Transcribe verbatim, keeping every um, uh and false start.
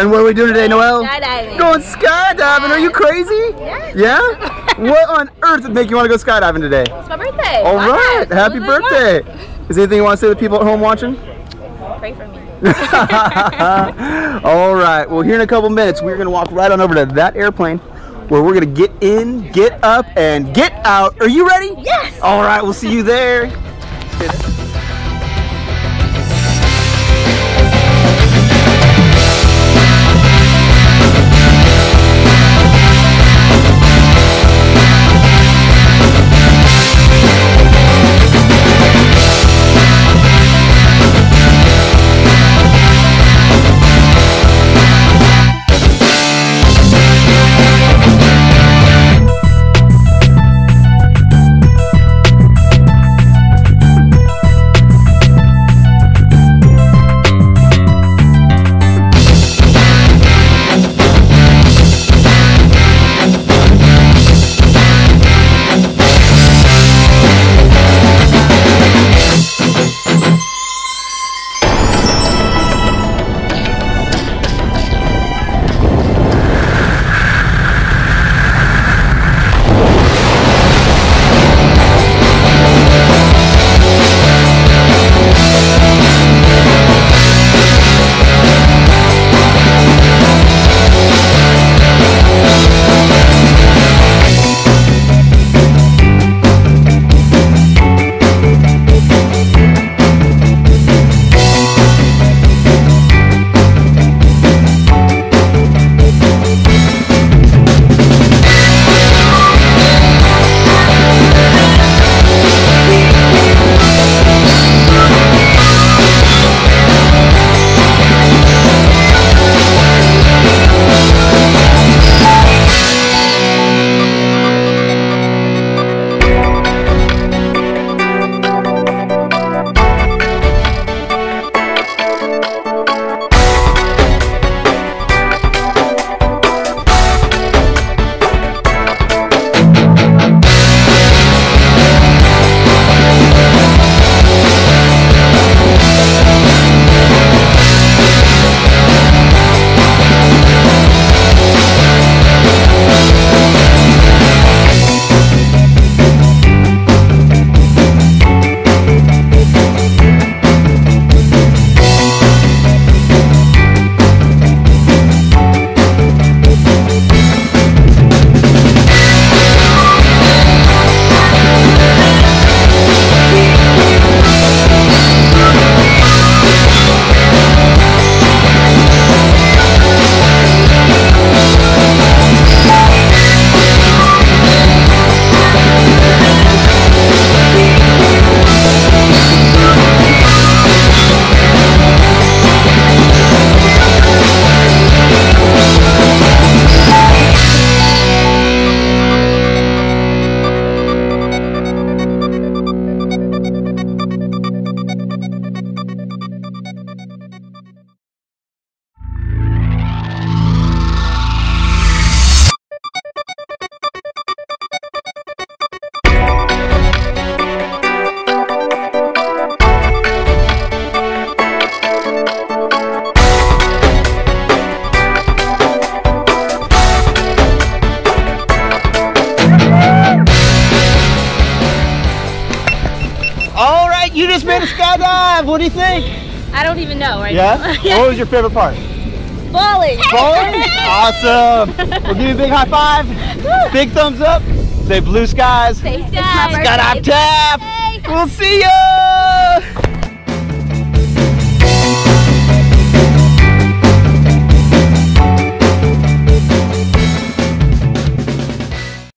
And what are we doing today, Noelle? Skydiving. Going skydiving. Are you crazy? Yes. Yeah? What on earth would make you want to go skydiving today? It's my birthday. All right. Happy birthday. Is there anything you want to say to the people at home watching? Pray for me. All right. Well, here in a couple minutes, we're going to walk right on over to that airplane where we're going to get in, get up, and get out. Are you ready? Yes. All right. We'll see you there. You just made a skydive. What do you think? I don't even know right yeah? now. Yeah. What was your favorite part? Falling. Falling? Awesome. We'll give you a big high five. Big thumbs up. Say blue skies. Safe skies. Skydive Taft. We'll see ya.